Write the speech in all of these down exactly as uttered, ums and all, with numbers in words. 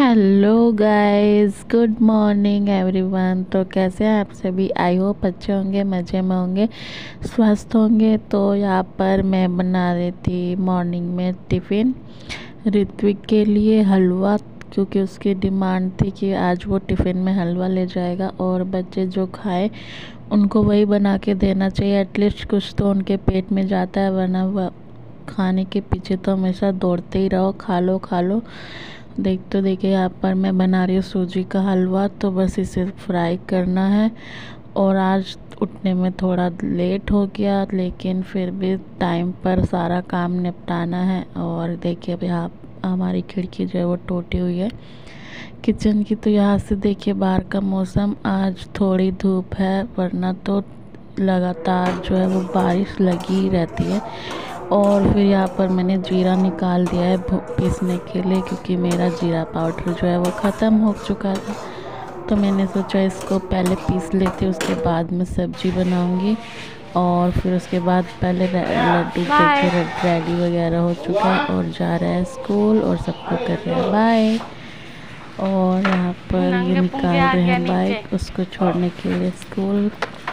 Hello guys, good morning everyone. तो कैसे हैं आप सभी? आई होप अच्छे होंगे, मज़े में होंगे, स्वस्थ होंगे। तो यहाँ पर मैं बना रही थी मॉर्निंग में टिफ़िन ऋत्विक के लिए हलवा, क्योंकि उसकी डिमांड थी कि आज वो टिफ़िन में हलवा ले जाएगा और बच्चे जो खाए उनको वही बना के देना चाहिए। एटलीस्ट कुछ तो उनके पेट में जाता है, वरना वह खाने के पीछे तो हमेशा दौड़ते ही रहो, खा लो खा लो। देख तो देखिए, यहाँ पर मैं बना रही हूँ सूजी का हलवा। तो बस इसे फ्राई करना है। और आज उठने में थोड़ा लेट हो गया, लेकिन फिर भी टाइम पर सारा काम निपटाना है। और देखिए अभी यहाँ हमारी खिड़की जो है वो टूटी हुई है किचन की। तो यहाँ से देखिए बाहर का मौसम, आज थोड़ी धूप है, वरना तो लगातार जो है वो बारिश लगी ही रहती है। और फिर यहाँ पर मैंने जीरा निकाल दिया है पीसने के लिए, क्योंकि मेरा जीरा पाउडर जो है वो ख़त्म हो चुका था। तो मैंने सोचा इसको पहले पीस लेती हूँ, उसके बाद में सब्ज़ी बनाऊँगी। और फिर उसके बाद पहले लड्डू देखिए रेडी वगैरह हो चुका है और जा रहा है स्कूल और सबको कर रहा है बाय। और यहाँ पर ये निकाल रहे हैं बाइक उसको छोड़ने के लिए स्कूल।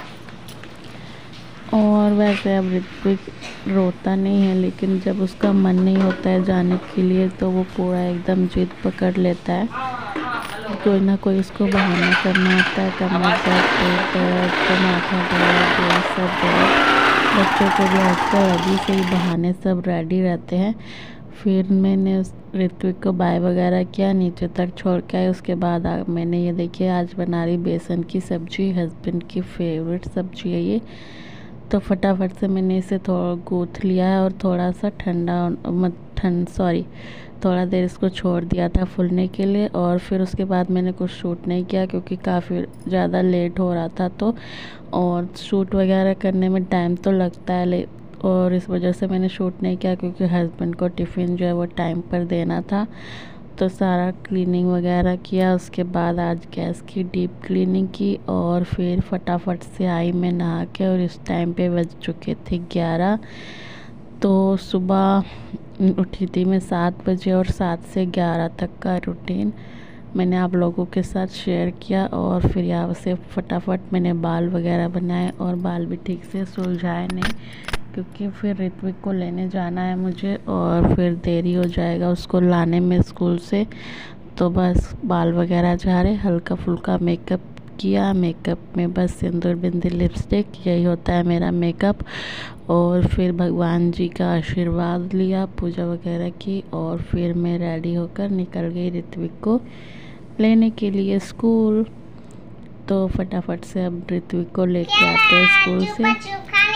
और वैसे अब ऋत्विक रोता नहीं है, लेकिन जब उसका मन नहीं होता है जाने के लिए तो वो पूरा एकदम जिद पकड़ लेता है। कोई ना कोई उसको बहाना करना होता है, कमर दर्द, पेट दर्द, माथा दर्द, ये सब दर्द। बच्चों को भी आजकल अभी से ही बहाने सब रेडी रहते हैं। फिर मैंने उस ऋत्विक को बाय वगैरह किया, नीचे तक छोड़ के आए। उसके बाद आ, मैंने ये देखिए आज बना रही बेसन की सब्ज़ी, हस्बैंड की फेवरेट सब्ज़ी है ये। तो फटाफट से मैंने इसे थोड़ा गूँथ लिया है और थोड़ा सा ठंडा मत ठंड सॉरी थोड़ा देर इसको छोड़ दिया था फूलने के लिए। और फिर उसके बाद मैंने कुछ शूट नहीं किया, क्योंकि काफ़ी ज़्यादा लेट हो रहा था। तो और शूट वगैरह करने में टाइम तो लगता है, ले और इस वजह से मैंने शूट नहीं किया, क्योंकि हस्बैंड को टिफ़िन जो है वो टाइम पर देना था। तो सारा क्लीनिंग वगैरह किया, उसके बाद आज गैस की डीप क्लीनिंग की। और फिर फटाफट से आई मैं नहा के, और इस टाइम पे बज चुके थे ग्यारह। तो सुबह उठी थी मैं सात बजे, और सात से ग्यारह तक का रूटीन मैंने आप लोगों के साथ शेयर किया। और फिर यहाँ से फटाफट मैंने बाल वगैरह बनाए, और बाल भी ठीक से सुलझाए नहीं, क्योंकि फिर ऋत्विक को लेने जाना है मुझे और फिर देरी हो जाएगा उसको लाने में स्कूल से। तो बस बाल वगैरह झाड़े, हल्का फुल्का मेकअप किया। मेकअप में बस सिंदूर, बिंदी, लिपस्टिक, यही होता है मेरा मेकअप। और फिर भगवान जी का आशीर्वाद लिया, पूजा वगैरह की, और फिर मैं रेडी होकर निकल गई ऋत्विक को लेने के लिए स्कूल। तो फटाफट से अब ऋत्विक को लेके आते हैं स्कूल से।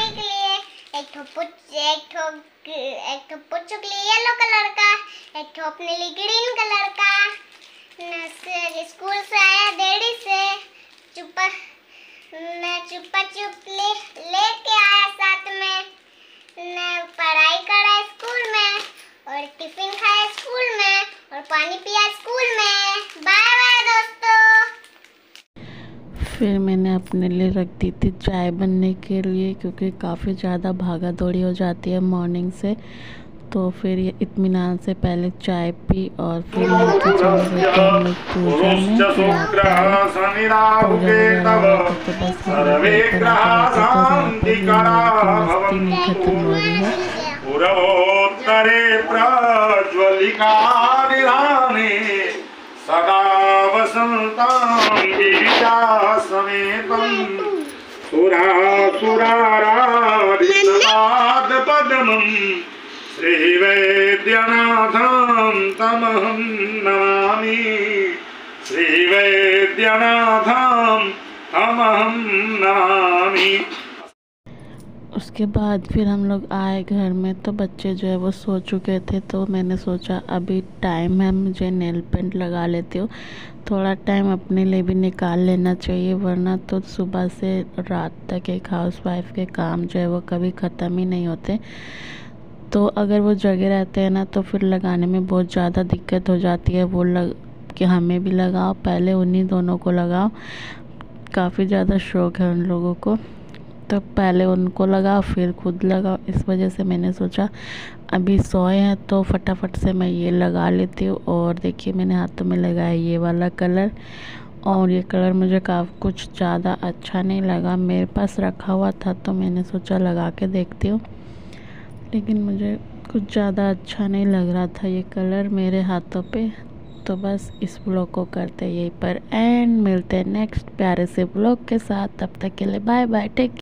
एक ठो पुच एक ठो एक ठो पुच्चू के लिए येलो कलर का, एक ठो अपने लिए ग्रीन कलर का। स्कूल से आया देरी से, चुपा मैं चुपा चुप ले लेके आया साथ में। मैं पढ़ाई करा स्कूल में, और टिफिन खाया स्कूल में, और पानी पिया स्कूल में। बाय बाय दोस्तों। फिर मैंने अपने लिए रख दी थी चाय बनने के लिए, क्योंकि काफ़ी ज़्यादा भागा दौड़ी हो जाती है मॉर्निंग से। तो फिर ये इत्मीनान से पहले चाय पी, और फिर नीचे चले गए थे हम लोग पूजा में। पूजा वगैरह तो बस हम लोग ऊपर आते रहते, तो यहाँ पर भी मस्ती नहीं खत्म हो रही है। सदा वसन्तां गीतासमेतं सुरासुराराधितपादपद्मं श्रीवैद्यनाथं तमहं नमामि। श्रीवैद्यनाथं तमहं नमामि। उसके बाद फिर हम लोग आए घर में, तो बच्चे जो है वो सो चुके थे। तो मैंने सोचा अभी टाइम है, मुझे नेल पेंट लगा लेती हूँ। थोड़ा टाइम अपने लिए भी निकाल लेना चाहिए, वरना तो सुबह से रात तक एक हाउसवाइफ के काम जो है वो कभी ख़त्म ही नहीं होते। तो अगर वो जगह रहते हैं ना, तो फिर लगाने में बहुत ज़्यादा दिक्कत हो जाती है। वो लग कि हमें भी लगाओ, पहले उन्हीं दोनों को लगाओ, काफ़ी ज़्यादा शौक़ है उन लोगों को। तो पहले उनको लगा फिर खुद लगा, इस वजह से मैंने सोचा अभी सोए हैं तो फटाफट से मैं ये लगा लेती हूँ। और देखिए मैंने हाथों में लगाया ये वाला कलर, और ये कलर मुझे काफ़ी कुछ ज़्यादा अच्छा नहीं लगा, मेरे पास रखा हुआ था तो मैंने सोचा लगा के देखती हूँ, लेकिन मुझे कुछ ज़्यादा अच्छा नहीं लग रहा था ये कलर मेरे हाथों पे। तो बस इस व्लॉग को करते यहीं पर एंड, मिलते हैं नेक्स्ट प्यारे से व्लॉग के साथ। तब तक के लिए बाय बाय, टेक